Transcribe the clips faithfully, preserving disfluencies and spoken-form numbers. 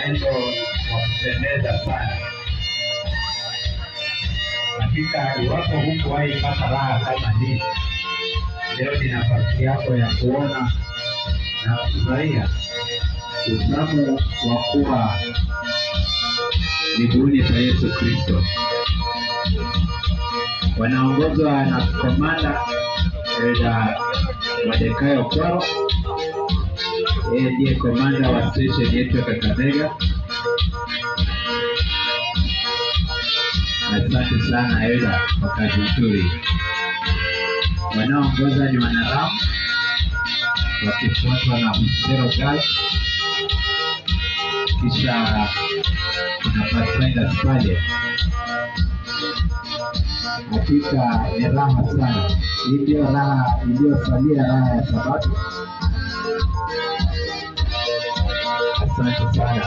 mwenendo wa kupendeza sana. Hakika iwapo hukuwahi pata raha kama hii, leo ni nafasi yako ya kuona na kufurahia utamu wa kuwa miguuni pa Yesu Kristo. Wanaongozwa na Komanda Elda Madekayo Kwaro. Yeye ndiye komanda wa station yetu ya Kakamega. Asante sana Elda kwa kazi nzuri. Wanaongoza ni Wanaramu wakifuatwa na Usero Girls. Kisha kuna Pathfinder pale. Hakika ni raha sana. Hii ndio raha iliyosalia, raha ya Sabato. Asante sana.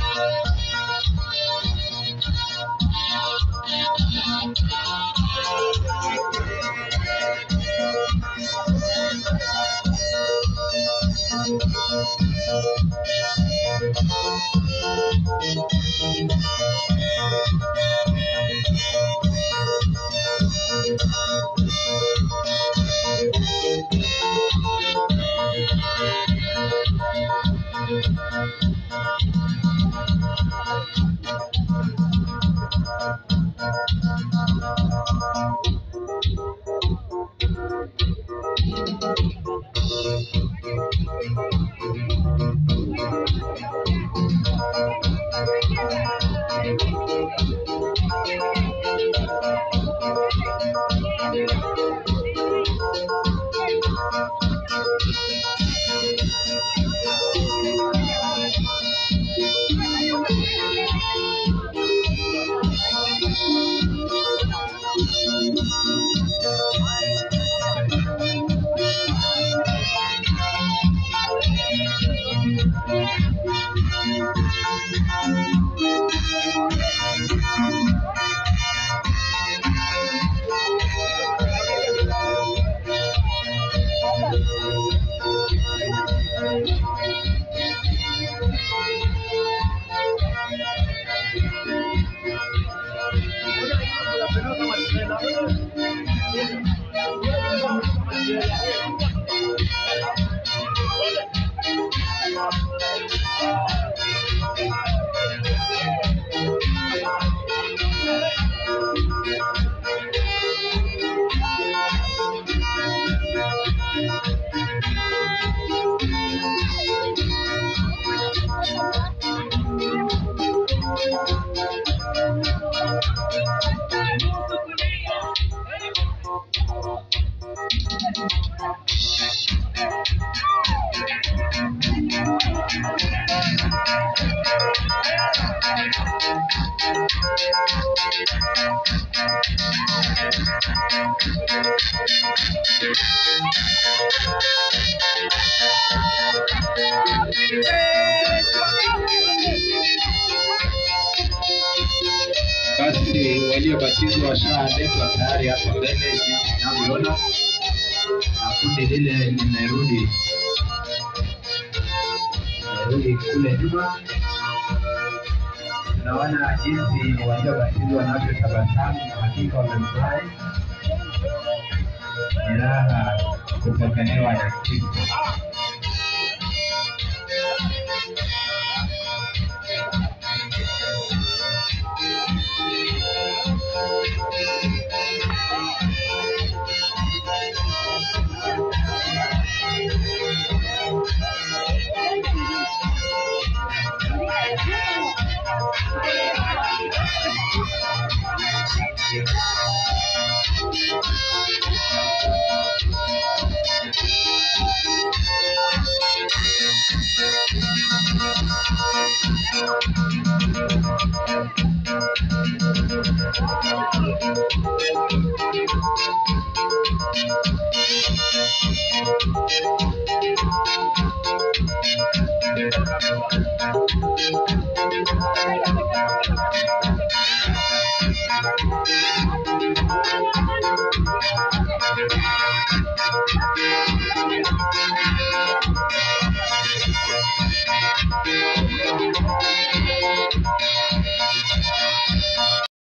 Basi waliobatizwa washaletwa tayari hapa mbele jinsi tunavyoona, na kundi lile limerudi limerudi kule nyuma. Tunaona jinsi waliobatizwa wanavyotabasamu, hakika wamefurahi. Ni raha kupokelewa na Kristo.